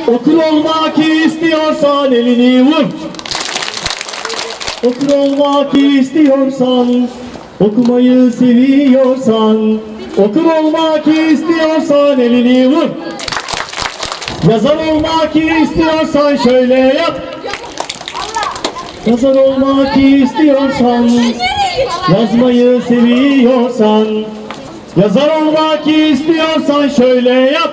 Okur olmak istiyorsan elini vur. Okur olmak istiyorsan, okumayı seviyorsan, okur olmak istiyorsan elini vur. Yazar olmak istiyorsan şöyle yap. Yazar olmak istiyorsan, yazmayı seviyorsan, yazar olmak istiyorsan şöyle yap.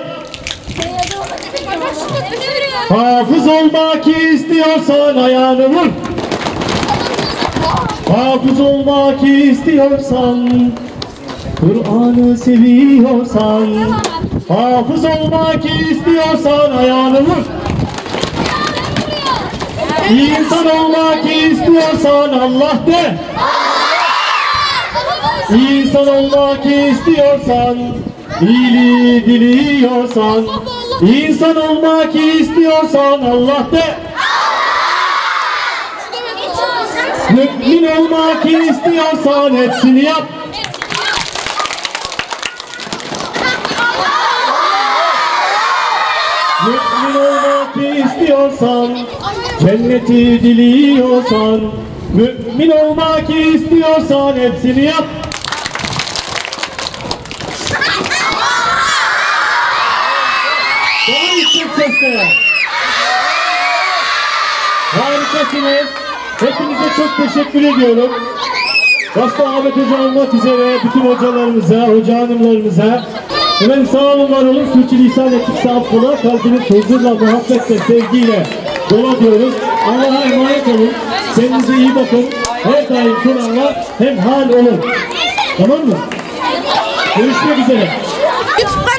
Hafız olmak istiyorsan ayağını vur. Hafız olmak istiyorsan, Kur'an'ı seviyorsan, hafız olmak istiyorsan ayağını vur. İnsan olmak istiyorsan Allah de. İnsan olmak istiyorsan, iyiliği diliyorsan, İnsan olmak istiyorsan Allah de. Mümin olmak istiyorsan hepsini yap. Mümin olmak istiyorsan, cenneti diliyorsan, mümin olmak istiyorsan hepsini yap. Daha yüksek sesle. Harikasınız. Hepinize çok teşekkür ediyorum. Başta Ahmet Hoca olmak üzere bütün hocalarımıza, hoca hanımlarımıza. Efendim sağ olun, var olun. Sürçülisan ettikse affola. Kalbiniz huzurla, muhabbetle, sevgiyle dola diyoruz. Allah'a emanet olun. Kendinize iyi bakın. Her daim Kur'an'la hemhal olun. Tamam mı? Görüşmek üzere.